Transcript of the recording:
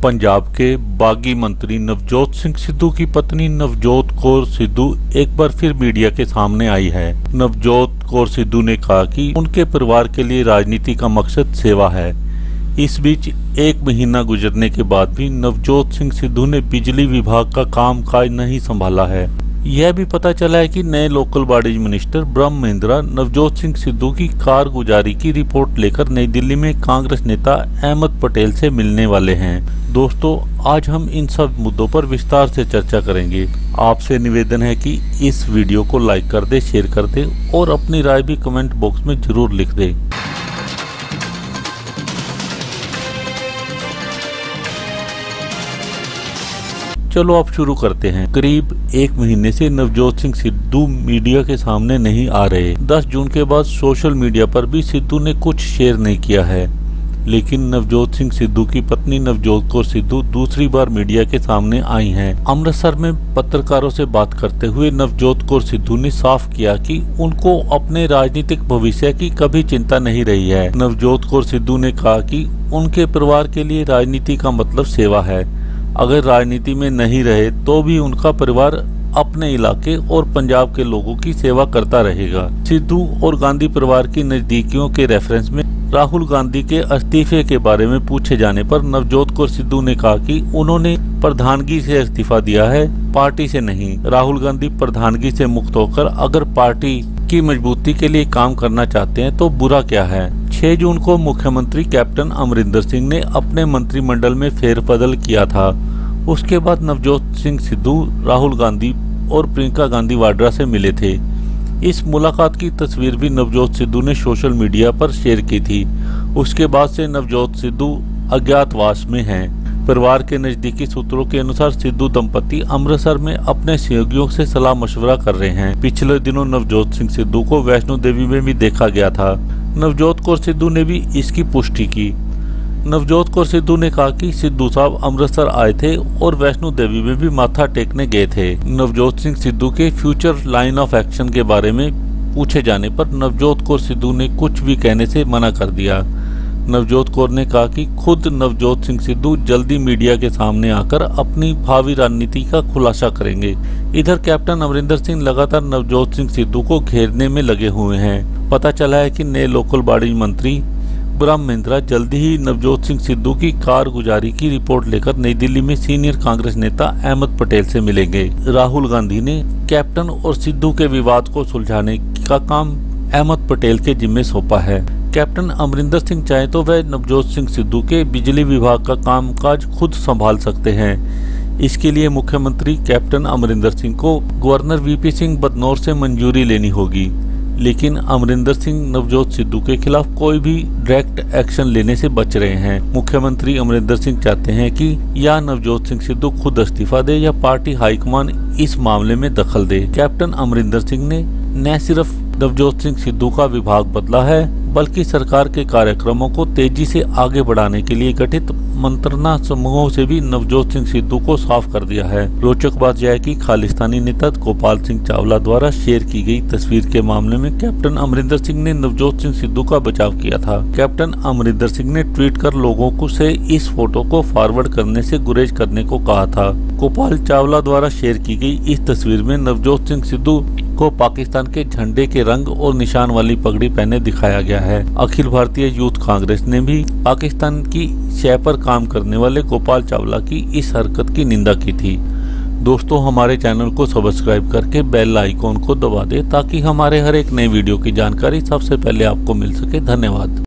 पंजाब के बागी मंत्री नवजोत सिंह सिद्धू की पत्नी नवजोत कौर सिद्धू एक बार फिर मीडिया के सामने आई है। नवजोत कौर सिद्धू ने कहा कि उनके परिवार के लिए राजनीति का मकसद सेवा है। इस बीच एक महीना गुजरने के बाद भी नवजोत सिंह सिद्धू ने बिजली विभाग का कामकाज नहीं संभाला है। यह भी पता चला है कि नए लोकल बॉडीज मिनिस्टर ब्रह्म महिंद्रा नवजोत सिंह सिद्धू की कारगुजारी की रिपोर्ट लेकर नई दिल्ली में कांग्रेस नेता अहमद पटेल से मिलने वाले हैं। दोस्तों, आज हम इन सब मुद्दों पर विस्तार से चर्चा करेंगे। आपसे निवेदन है कि इस वीडियो को लाइक कर दे, शेयर कर दे और अपनी राय भी कमेंट बॉक्स में जरूर लिख दे। चलो अब शुरू करते हैं। करीब एक महीने से नवजोत सिंह सिद्धू मीडिया के सामने नहीं आ रहे। 10 जून के बाद सोशल मीडिया पर भी सिद्धू ने कुछ शेयर नहीं किया है, लेकिन नवजोत सिंह सिद्धू की पत्नी नवजोत कौर सिद्धू दूसरी बार मीडिया के सामने आई हैं। अमृतसर में पत्रकारों से बात करते हुए नवजोत कौर सिद्धू ने साफ किया कि उनको अपने राजनीतिक भविष्य की कभी चिंता नहीं रही है। नवजोत कौर सिद्धू ने कहा कि उनके परिवार के लिए राजनीति का मतलब सेवा है। अगर राजनीति में नहीं रहे तो भी उनका परिवार अपने इलाके और पंजाब के लोगों की सेवा करता रहेगा। सिद्धू और गांधी परिवार की नजदीकियों के रेफरेंस में राहुल गांधी के इस्तीफे के बारे में पूछे जाने पर नवजोत कौर सिद्धू ने कहा कि उन्होंने प्रधानगी से इस्तीफा दिया है, पार्टी से नहीं। राहुल गांधी प्रधानगी से मुक्त होकर अगर पार्टी की मजबूती के लिए काम करना चाहते हैं तो बुरा क्या है। 6 जून को मुख्यमंत्री कैप्टन अमरिंदर सिंह ने अपने मंत्रिमंडल में फेरबदल किया था। उसके बाद नवजोत सिंह सिद्धू राहुल गांधी और प्रियंका गांधी वाड्रा से मिले थे। इस मुलाकात की तस्वीर भी नवजोत सिद्धू ने सोशल मीडिया पर शेयर की थी। उसके बाद से नवजोत सिद्धू अज्ञातवास में हैं। परिवार के नजदीकी सूत्रों के अनुसार सिद्धू दंपति अमृतसर में अपने सहयोगियों से सलाह मशवरा कर रहे हैं। पिछले दिनों नवजोत सिंह सिद्धू को वैष्णो देवी में भी देखा गया था। नवजोत कौर सिद्धू ने भी इसकी पुष्टि की। नवजोत कौर सिद्धू ने कहा कि सिद्धू साहब अमृतसर आए थे और वैष्णो देवी में भी माथा टेकने गए थे। नवजोत सिंह सिद्धू के फ्यूचर लाइन ऑफ एक्शन के बारे में पूछे जाने पर नवजोत कौर सिद्धू ने कुछ भी कहने से मना कर दिया। नवजोत कौर ने कहा कि खुद नवजोत सिंह सिद्धू जल्दी मीडिया के सामने आकर अपनी भावी रणनीति का खुलासा करेंगे। इधर कैप्टन अमरिंदर सिंह लगातार नवजोत सिंह सिद्धू को घेरने में लगे हुए हैं। पता चला है कि नए लोकल बॉडीज मंत्री ब्रह्म महिंद्रा जल्दी ही नवजोत सिंह सिद्धू की कारगुजारी की रिपोर्ट लेकर नई दिल्ली में सीनियर कांग्रेस नेता अहमद पटेल से मिलेंगे। राहुल गांधी ने कैप्टन और सिद्धू के विवाद को सुलझाने का काम अहमद पटेल के जिम्मे सौंपा है। कैप्टन अमरिंदर सिंह चाहे तो वह नवजोत सिंह सिद्धू के बिजली विभाग का कामकाज खुद संभाल सकते हैं। इसके लिए मुख्यमंत्री कैप्टन अमरिंदर सिंह को गवर्नर वीपी सिंह बदनौर से मंजूरी लेनी होगी, लेकिन अमरिंदर सिंह नवजोत सिद्धू के खिलाफ कोई भी डायरेक्ट एक्शन लेने से बच रहे हैं। मुख्यमंत्री अमरिंदर सिंह चाहते हैं कि या नवजोत सिंह सिद्धू खुद इस्तीफा दे या पार्टी हाईकमान इस मामले में दखल दे। कैप्टन अमरिंदर सिंह ने न सिर्फ नवजोत सिंह सिद्धू का विभाग बदला है, बल्कि सरकार के कार्यक्रमों को तेजी से आगे बढ़ाने के लिए गठित मंत्रणा समूहों से भी नवजोत सिंह सिद्धू को साफ कर दिया है। रोचक बात यह है कि खालिस्तानी नेता गोपाल सिंह चावला द्वारा शेयर की गई तस्वीर के मामले में कैप्टन अमरिंदर सिंह ने नवजोत सिंह सिद्धू का बचाव किया था। कैप्टन अमरिंदर सिंह ने ट्वीट कर लोगों को से इस फोटो को फॉरवर्ड करने से गुरेज करने को कहा था। गोपाल चावला द्वारा शेयर की गई इस तस्वीर में नवजोत सिंह सिद्धू को पाकिस्तान के झंडे के रंग और निशान वाली पगड़ी पहने दिखाया गया है। अखिल भारतीय यूथ कांग्रेस ने भी पाकिस्तान की शय पर काम करने वाले गोपाल चावला की इस हरकत की निंदा की थी। दोस्तों, हमारे चैनल को सब्सक्राइब करके बेल आइकॉन को दबा दे ताकि हमारे हर एक नए वीडियो की जानकारी सबसे पहले आपको मिल सके। धन्यवाद।